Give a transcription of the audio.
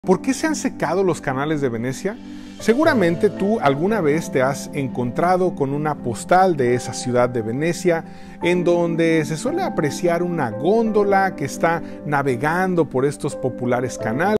¿Por qué se han secado los canales de Venecia? Seguramente tú alguna vez te has encontrado con una postal de esa ciudad de Venecia en donde se suele apreciar una góndola que está navegando por estos populares canales.